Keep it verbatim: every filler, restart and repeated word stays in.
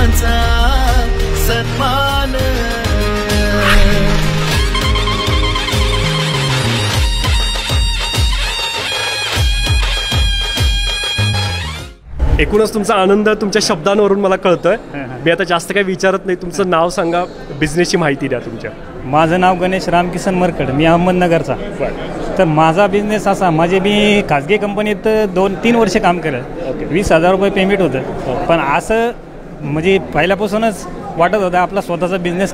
सर्वांचा सन्मान। एकूणच तुमचा आनंद तुमच्या शब्दांवरून मला कळतोय। मी आता जास्त काही विचारत नाही, तुमचं नाव सांगा, बिझनेसची माहिती द्या तुमच्या। माझं नाव गणेश रामकिसन मरकड, मी अहमदनगरचा। तर माझा बिझनेस असा, माझे मी खाजगी कंपनीत दोन तीन वर्ष काम केलं, वीस हजार रुपये पेमेंट होतं। पण असं म्हणजे पहिल्यापासूनच वाटत होतं आपला स्वतःचा बिझनेस